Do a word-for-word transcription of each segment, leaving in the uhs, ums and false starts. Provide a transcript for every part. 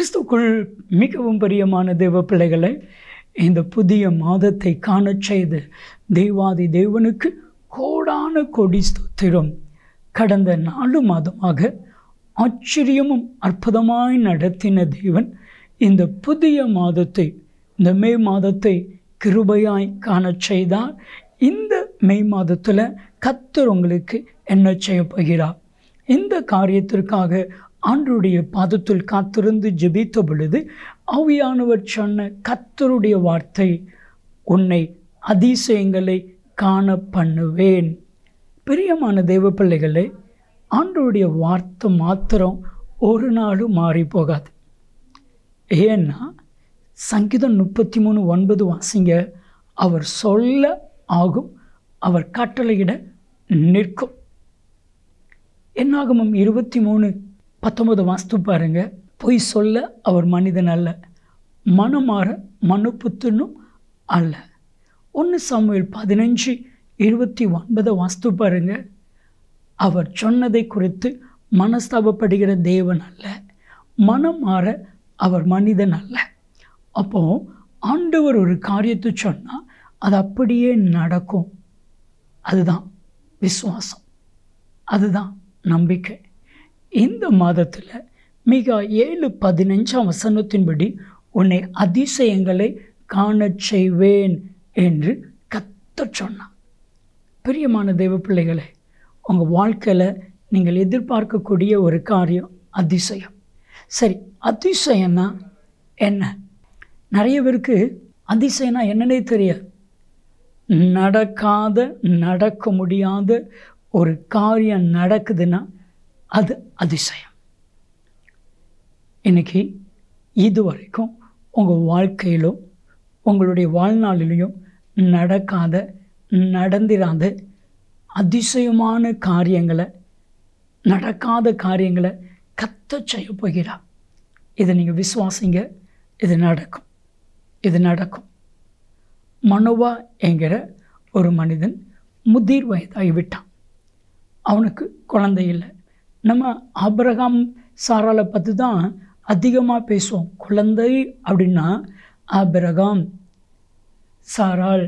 கிறிஸ்துக்குள் மிகவும் பிரியமான தேவ பிள்ளைகளை, இந்த புதிய மாதத்தை காணச் செய்து தெய்வாதி தேவனுக்கு கோடான கோடி ஸ்தோத்திரம். கடந்த நாலு மாதமாக ஆச்சரியமும் அற்புதமாய் நடத்தின தேவன் இந்த புதிய மாதத்தை, இந்த மே மாதத்தை கிருபையாய் காணச் செய்தார். இந்த மே மாதத்தில் கர்த்தர் உங்களுக்கு என்ன செய்ய போகிறார்? இந்த காரியத்திற்காக ஆண்டவருடைய பாதத்தில் காத்திருந்து ஜெபித்த பொழுது ஆவியானவர் சொன்ன கர்த்தருடைய வார்த்தை, உன்னை அதிசயங்களை காண பண்ணுவேன். பிரியமான தேவ பிள்ளைகளே, ஆண்டவருடைய வார்த்தை மாத்திரம் ஒரு நாளும் மாறி போகாது. ஏன்னா சங்கீதம் முப்பத்தி மூணு ஒன்பது வாசிங்க, அவர் சொல்ல ஆகும், அவர் கட்டளையிட நிற்கும். என்னாகமம் இருபத்தி மூணு பத்தொன்பது வாஸ்து பாருங்க, பொய் சொல்ல அவர் மனிதன் அல்ல, மனமாற மனுப்புத்தனும் அல்ல. ஒன்று சாமுவேல் பதினஞ்சு இருபத்தி ஒன்பது வாஸ்து பாருங்க, அவர் சொன்னதை குறித்து மனஸ்தாபப்படுகிற தேவன் அல்ல, மனம் மாற அவர் மனிதன் அல்ல. அப்போ ஆண்டவர் ஒரு காரியத்தை சொன்னால் அது அப்படியே நடக்கும். அதுதான் விசுவாசம், அதுதான் நம்பிக்கை. இந்த மாதத்தில் மிக ஏழு பதினஞ்சாம் வசனத்தின்படி உன்னை அதிசயங்களை காணச் செய்வேன் என்று கர்த்தர் சொன்னார். பிரியமான தேவ பிள்ளைகளே, உங்கள் வாழ்க்கையில் நீங்கள் எதிர்பார்க்கக்கூடிய ஒரு காரியம் அதிசயம். சரி, அதிசயம்னா என்ன? நிறைய பேருக்கு அதிசயம்னா என்னன்னே தெரியாது. நடக்காத, நடக்க முடியாத ஒரு காரியம் நடக்குதுன்னா அது அதிசயம். இன்றைக்கி இது வரைக்கும் உங்கள் வாழ்க்கையிலும் உங்களுடைய வாழ்நாளிலையும் நடக்காத, நடந்திராத அதிசயமான காரியங்களை, நடக்காத காரியங்களை கர்த்தர் செய்ய போகிறார். இதை நீங்கள் விசுவாசிங்க, இது நடக்கும், இது நடக்கும். மனோவா என்கிற ஒரு மனிதன் முதிர் வயதாகி விட்டான். அவனுக்கு குழந்தை இல்லை. நம்ம ஆபிரகாம் சாராளை பற்றி தான் அதிகமாக பேசுவோம். குழந்தை அப்படின்னா ஆபிரகாம், சாராள்,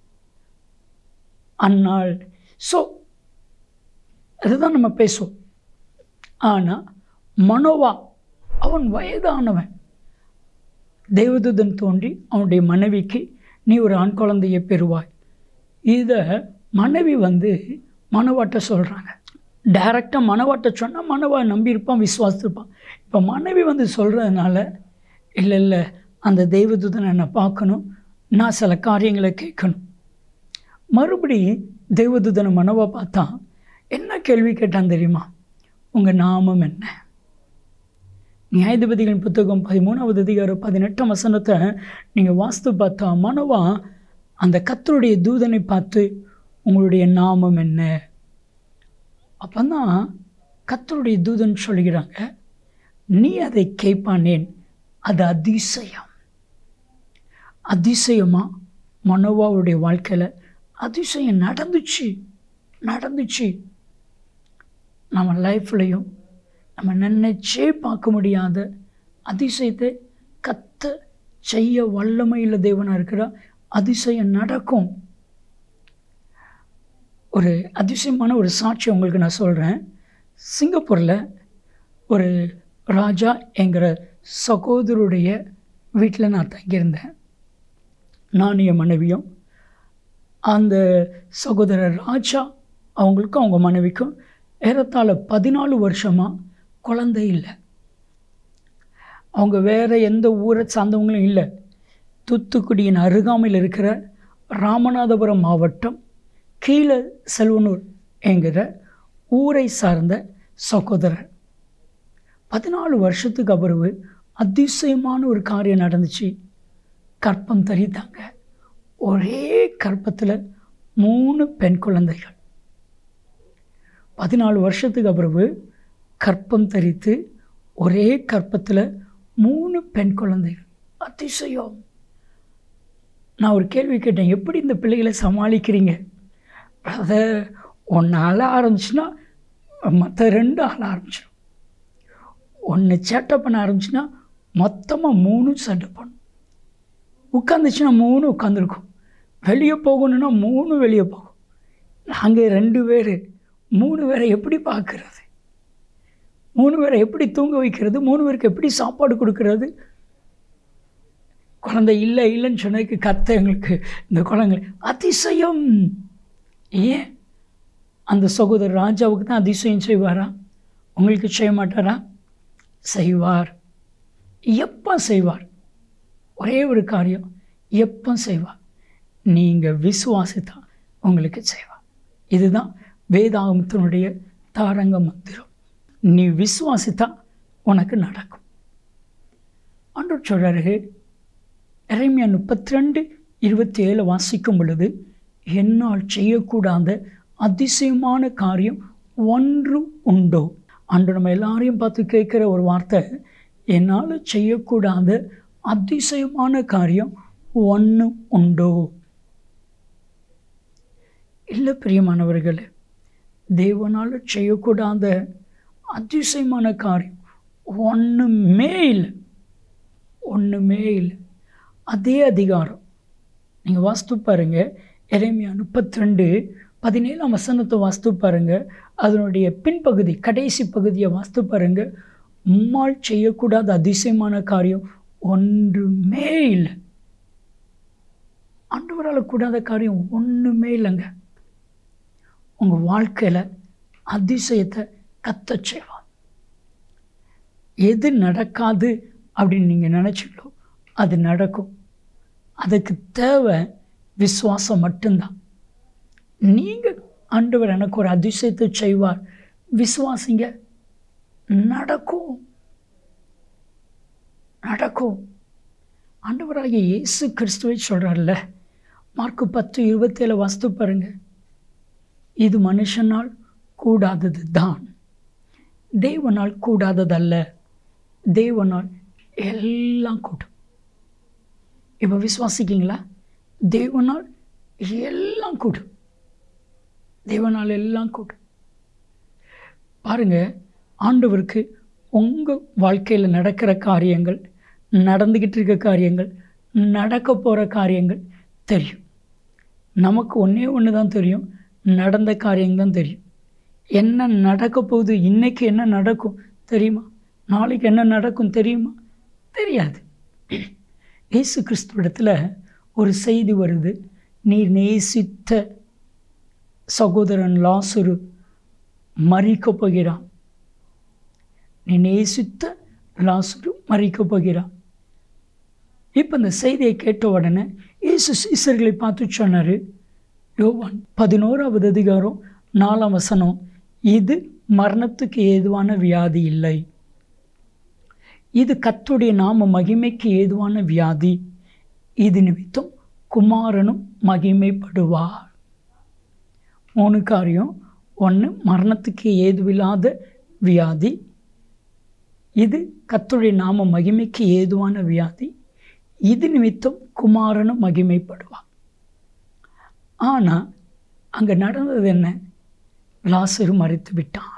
அன்னாள், ஸோ அதுதான் நம்ம பேசுவோம். ஆனால் மனோவா, அவன் வயதானவன். தேவதூதன் தோன்றி அவனுடைய மனைவிக்கு, நீ ஒரு ஆண் குழந்தையை பெறுவாய். இதை மனைவி வந்து மனவாட்ட சொல்கிறாங்க. டைரெக்டாக மனவாட்ட சொன்னால் மனவா நம்பியிருப்பான், விசுவாசிருப்பான். இப்போ மனைவி வந்து சொல்கிறதுனால, இல்லை இல்லை அந்த தேவதூதனை என்னை பார்க்கணும், நான் சில காரியங்களை கேட்கணும். மறுபடி தேவதூதனை மனவா பார்த்தா என்ன கேள்வி கேட்டான் தெரியுமா? உங்கள் நாமம் என்ன? நியாயாதிபதிகளின் புத்தகம் பதிமூணாவது அதிகாரம் பதினெட்டாம் வசனத்தை நீங்கள் வாஸ்து பார்த்தா, மனோவா அந்த கர்த்தருடைய தூதனை பார்த்து, உங்களுடைய நாமம் என்ன? அப்போ தான் கர்த்தருடைய தூதன் சொல்கிறாங்க, நீ அதை கேட்பானேன், அது அதிசயம். அதிசயமாக மனோவாவுடைய வாழ்க்கையில் அதிசயம் நடந்துச்சு, நடந்துச்சு. நம்ம லைஃப்லையும் நம்ம நினைச்சே பார்க்க முடியாத அதிசயத்தை கர்த்தர் செய்ய வல்லமையில் தேவனாக இருக்கிறார். அதிசயம் நடக்கும். ஒரு அதிசயமான ஒரு சாட்சி உங்களுக்கு நான் சொல்கிறேன். சிங்கப்பூரில் ஒரு ராஜா என்கிற சகோதரருடைய வீட்டில் நான் தங்கியிருந்தேன். நான் என் மனைவியும். அந்த சகோதரர் ராஜா, அவங்களுக்கும் அவங்க மனைவிக்கும் ஏறத்தாழ பதினாலு வருஷமாக குழந்தை இல்லை. அவங்க வேறு எந்த ஊரை சார்ந்தவங்களும் இல்லை. தூத்துக்குடியின் அருகாமையில் இருக்கிற ராமநாதபுரம் மாவட்டம் கீழே செல்வனூர் என்கிற ஊரை சார்ந்த சகோதரர். பதினாலு வருஷத்துக்கு அப்புறம் அதிசயமான ஒரு காரியம் நடந்துச்சு. கற்பம் தரித்தாங்க. ஒரே கற்பத்தில் மூணு பெண் குழந்தைகள். பதினாலு வருஷத்துக்கு அப்புறம் கற்பம் தரித்து ஒரே கற்பத்தில் மூணு பெண் குழந்தைகள். அதிசயம். நான் ஒரு கேள்வி கேட்டேன், எப்படி இந்த பிள்ளைகளை சமாளிக்கிறீங்க? பிரதர், ஒன்று ஆள ஆரம்பிச்சுன்னா மற்ற ரெண்டு ஆள ஆரம்பிச்சிடும். ஒன்று சேட்டை பண்ண ஆரம்பிச்சுன்னா மொத்தமாக மூணு சண்டை பண்ணும். உட்காந்துச்சுன்னா மூணு உட்காந்துருக்கும். வெளியே போகணுன்னா மூணு வெளியே போகும். நாங்கள் ரெண்டு பேர் மூணு பேரை எப்படி பார்க்குறது? மூணு பேரை எப்படி தூங்க வைக்கிறது? மூணு பேருக்கு எப்படி சாப்பாடு கொடுக்கறது? குழந்தை இல்லை இல்லைன்னு சொன்னதுக்கு கத்த எங்களுக்கு இந்த குழந்தை அதிசயம். ஏன் அந்த சகோதரர் ராஜாவுக்கு தான் அதிசயம் செய்வாரா? உங்களுக்கு செய்ய மாட்டாரா? செய்வார். எப்போ செய்வார்? ஒரே ஒரு காரியம், எப்போ செய்வார்? நீங்கள் விசுவாசித்தா உங்களுக்கு செய்வார். இதுதான் வேதாகமத்தினுடைய தாரங்க மந்திரம். நீ விசுவாசித்தா உனக்கு நடக்கும். ஆண்டவர் சொல்கிறாரு, எரேமியா முப்பத்தி ரெண்டு இருபத்தி ஏழு வாசிக்கும் பொழுது, என்னால் செய்யக்கூடாத அதிசயமான காரியம் ஒன்று உண்டோ? ஆண்டவர் நம்ம எல்லாரையும் பார்த்து கேட்குற ஒரு வார்த்தை, என்னால் செய்யக்கூடாத அதிசயமான காரியம் ஒன்று உண்டோ? இல்லை பிரியமானவர்களே, தேவனால் செய்யக்கூடாத அதிசயமான காரியம் ஒன்றுமே இல்லை, ஒன்றுமே இல்லை. அதே அதிகாரம் நீங்கள் வாஸ்து பாருங்கள், எரேமியா முப்பத்தி ரெண்டு பதினேழாம் வசனத்தை வாஸ்து பாருங்கள், அதனுடைய பின்பகுதி கடைசி பகுதியை வாஸ்து பாருங்கள். உம்மால் செய்யக்கூடாத அதிசயமான காரியம் ஒன்றுமே இல்லை. ஆண்டவரால் கூடாத காரியம் ஒன்றுமே இல்லைங்க. உங்கள் வாழ்க்கையில் அதிசயத்தை கத்த செய்வார். எது நடக்காது அப்படின்னு நீங்கள் நினச்சிங்களோ அது நடக்கும். அதுக்கு தேவை விசுவாசம் மட்டும்தான். நீங்கள் ஆண்டவர் எனக்கு ஒரு அதிசயத்தை செய்வார், விசுவாசிங்க, நடக்கும் நடக்கும். ஆண்டவராகிய இயேசு கிறிஸ்துவை சொல்கிறார்ல, மார்க்கு பத்து இருபத்தேழு வாஸ்து பாருங்க, இது மனுஷனால் கூடாதது தான், தேவனால் கூடாததல்ல, தேவனால் எல்லாம் கூடும். இப்போ விசுவாசிக்கிங்களா? தேவனால் எல்லாம் கூடும், தேவனால் எல்லாம் கூடும். பாருங்கள், ஆண்டவருக்கு உங்கள் வாழ்க்கையில் நடக்கிற காரியங்கள், நடந்துக்கிட்டு இருக்க காரியங்கள், நடக்க போகிற காரியங்கள் தெரியும். நமக்கு ஒன்றே ஒன்று தான் தெரியும், நடந்த காரியம்தான் தெரியும். என்ன நடக்க போகுது, இன்றைக்கி என்ன நடக்கும் தெரியுமா? நாளைக்கு என்ன நடக்கும் தெரியுமா? தெரியாது. இயேசு கிறிஸ்துவிடத்தில் ஒரு செய்தி வருது, நீர் நேசித்த சகோதரன் லாசரு மரிக்க போகிறான், நீ நேசித்த லாசரு மரிக்க போகிறான். இப்போ இந்த செய்தியை கேட்ட உடனே இயேசு சீசர்களை பார்த்து சொன்னார், யோவான் பதினோராவது அதிகாரம் நாலாம் வசனம், இது மரணத்துக்கு ஏதுவான வியாதி இல்லை, இது கர்த்தருடைய நாம மகிமைக்கு ஏதுவான வியாதி, இது நிமித்தம் குமாரனும் மகிமைப்படுவார். மூணு காரியம். ஒன்று, மரணத்துக்கு ஏதுவில்லாத வியாதி, இது கர்த்தருடைய நாம மகிமைக்கு ஏதுவான வியாதி, இது நிமித்தம் குமாரனும் மகிமைப்படுவார். ஆனால் அங்கே நடந்தது என்ன? லாசரு மரித்து விட்டான்.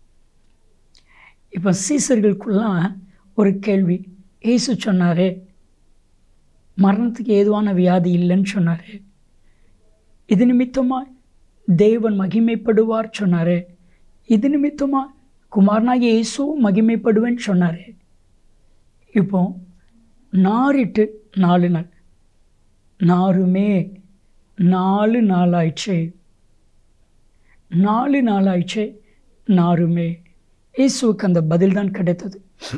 இப்போ சீசர்களுக்குலாம் ஒரு கேள்வி, இயேசு சொன்னாரே மரணத்துக்கு ஏதுவான வியாதி இல்லைன்னு சொன்னாரே, இது நிமித்தமாக தேவன் மகிமைப்படுவார் சொன்னாரே, இது நிமித்தமாக குமாரனாகிய இயேசுவும் மகிமைப்படுவேன்னு சொன்னாரே. இப்போ நாரிட்டு நாலு நாள், நாருமே நாலு நாளாயிடுச்சே, நாலு நாளாயிடுச்சே, நாருமே. இயேசுவுக்கு அந்த பதில் தான் கிடைத்தது.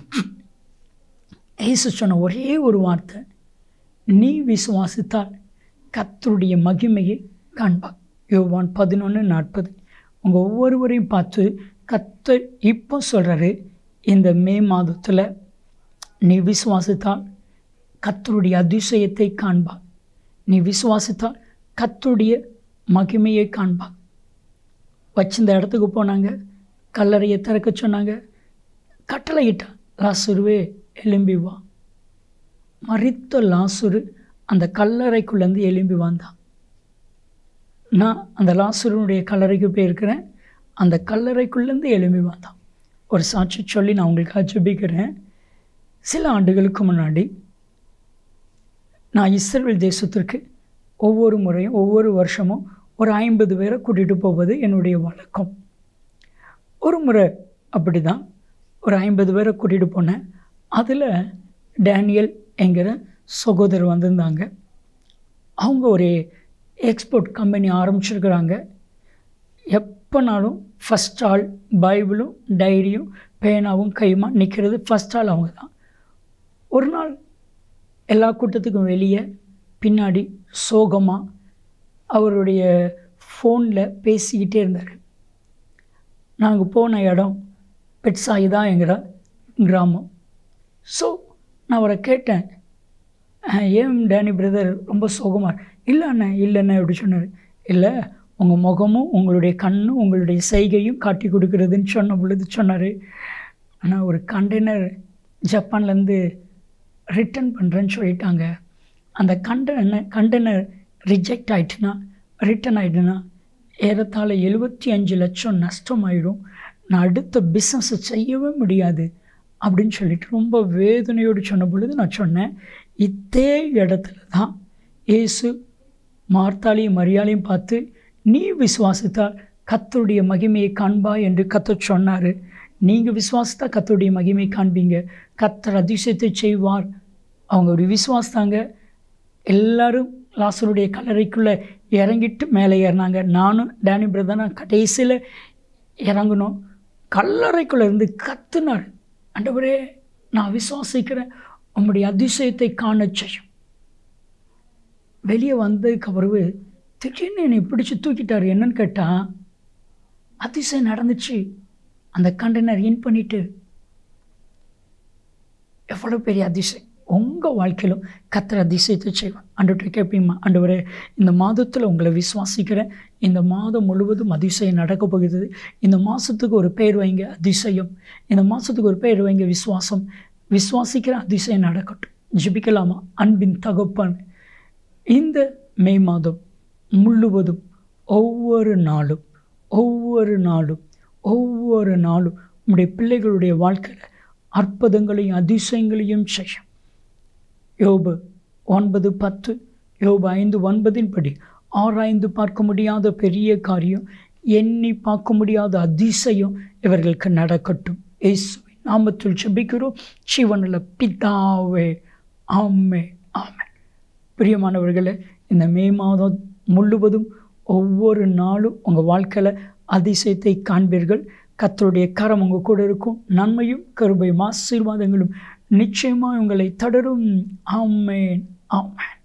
இயேசு சொன்ன ஒரே ஒரு வார்த்தை, நீ விசுவாசித்தால் கர்த்தருடைய மகிமையை காண்பார். யோவான் பதினொன்று நாற்பது. உங்கள் ஒவ்வொருவரையும் பார்த்து கர்த்தர் இப்போ சொல்கிறாரு, இந்த மே மாதத்தில் நீ விசுவாசித்தால் கர்த்தருடைய அதிசயத்தை காண்பார், நீ விசுவாசித்தால் கர்த்தருடைய மகிமையை காண்பார். வச்சிருந்த இடத்துக்கு போனாங்க, கல்லறையை திறக்க சொன்னாங்க, கட்டளையிட்டா, லாசருவே எழும்பி வா. மரித்த லாசரு அந்த கல்லறைக்குள்ளேருந்து எழும்பி வந்தான். நான் அந்த லாசருடைய கல்லறைக்கு போயிருக்கிறேன், அந்த கல்லறைக்குள்ளேருந்து எழும்பி வந்தான். ஒரு சாட்சி சொல்லி நான் உங்களுக்கு ஜெபிக்கிறேன். சில ஆண்டுகளுக்கு முன்னாடி நான் இஸ்ரேல் தேசத்திற்கு ஒவ்வொரு முறையும் ஒவ்வொரு வருஷமும் ஒரு ஐம்பது பேரை கூட்டிகிட்டு போவது என்னுடைய வழக்கம். ஒரு முறை அப்படி தான் ஒரு ஐம்பது பேரை கூட்டிகிட்டு போனேன். அதில் டேனியல் என்கிற சகோதரர் வந்திருந்தாங்க. அவங்க ஒரு எக்ஸ்போர்ட் கம்பெனி ஆரம்பிச்சிருக்கிறாங்க. எப்போனாலும் ஃபஸ்ட் ஆள் பைபிளும் டைரியும் பேனாவும் கையுமா நிற்கிறது ஃபஸ்ட் ஆள் அவங்க தான். ஒரு நாள் எல்லா கூட்டத்துக்கும் வெளியே பின்னாடி சோகமாக அவருடைய ஃபோனில் பேசிக்கிட்டே இருந்தார். நாங்கள் போன இடம் பெட்சாயி தான் என்கிற கிராமம். ஸோ நான் அவரை கேட்டேன், ஏன் டேனி பிரதர் ரொம்ப சோகமாக? இல்லை அண்ணே இல்லை அண்ணே அப்படி சொன்னார். இல்லை, உங்கள் முகமும் உங்களுடைய கண்ணும் உங்களுடைய செய்கையும் காட்டி கொடுக்குறதுன்னு சொன்ன பொழுது சொன்னார், ஆனால் ஒரு கண்டெய்னர் ஜப்பான்லேருந்து ரிட்டர்ன் பண்ணுறேன்னு சொல்லிட்டாங்க. அந்த கண்டெய்னர் கண்டெய்னர் ரிஜெக்ட் ஆகிட்டுனா ரிட்டர்ன் ஆகிட்டுனா ஏறத்தாழ எழுபத்தி அஞ்சு லட்சம் நஷ்டமாயிடும். நான் அடுத்த பிஸ்னஸை செய்யவே முடியாது அப்படின்னு சொல்லிட்டு ரொம்ப வேதனையோடு சொன்ன பொழுது நான் சொன்னேன், இதே இடத்துல தான் இயேசு மார்த்தாளையும் மரியாளையும் பார்த்து நீ விசுவாசித்தால் கர்த்தருடைய மகிமையை காண்பாய் என்று கர்த்தர் சொன்னார். நீங்கள் விசுவாசித்தா கர்த்தருடைய மகிமையை காண்பீங்க, கர்த்தர் அதிசயத்தை செய்வார். அவங்க ஒரு விசுவாசித்தாங்க. எல்லோரும் லாசருடைய கல்லறைக்குள்ளே இறங்கிட்டு மேலே ஏறினாங்க. நானும் டேனி பிரதரும் கடைசியில் இறங்கணும். கல்லறைக்குள்ளே இருந்து கத்துனார், ஆண்டவரே நான் விசுவாசிக்கிறேன், உம்முடைய அதிசயத்தை காண செய்யும். வெளியே வந்ததுக்கு பிறகு திடீர்னு என்னை பிடிச்சி தூக்கிட்டார். என்னன்னு கேட்டால், அதிசயம் நடந்துச்சு. அந்த கண்டெய்னர் இன் பண்ணிட்டு எவ்வளோ பெரிய அதிசயம். உங்கள் வாழ்க்கையிலும் கர்த்தர் அதிசயத்தை செய்வார். ஆண்டவர்கிட்ட கேட்பீங்கம்மா, ஆண்டவரே இந்த மாதத்தில் உங்களை விசுவாசிக்கிறேன், இந்த மாதம் முழுவதும் அதிசயம் நடக்க போகிறது, இந்த மாதத்துக்கு ஒரு பேர் வைங்க அதிசயம், இந்த மாதத்துக்கு ஒரு பேர் வைங்க விசுவாசம், விசுவாசிக்கிற அதிசயம் நடக்கட்டும். ஜெபிக்கலாமா? அன்பின் தகப்பன், இந்த மே மாதம் முழுவதும் ஒவ்வொரு நாளும் ஒவ்வொரு நாளும் ஒவ்வொரு நாளும் உங்களுடைய பிள்ளைகளுடைய வாழ்க்கையில் அற்புதங்களையும் அதிசயங்களையும் செய்யும். யோபு ஒன்பது பத்து, யோபு ஐந்து ஒன்பதின் படி ஆராய்ந்து பார்க்க முடியாத பெரிய காரியம், எண்ணி பார்க்க முடியாத அதிசயம் இவர்களுக்கு நடக்கட்டும். இயேசுவின் நாமத்தில் ஜெபிக்கிறோம் ஜீவனுள்ள பிதாவே, ஆமே ஆமே. பிரியமானவர்களே, இந்த மே மாதம் முழுவதும் ஒவ்வொரு நாளும் உங்கள் வாழ்க்கையில் அதிசயத்தை காண்பீர்கள். கர்த்தருடைய கரம் உங்கள் கூட இருக்கும். நன்மையும் கருபையும் ஆசீர்வாதங்களும் நிச்சயமாக உங்களை தொடரும். ஆமென் ஆமென்.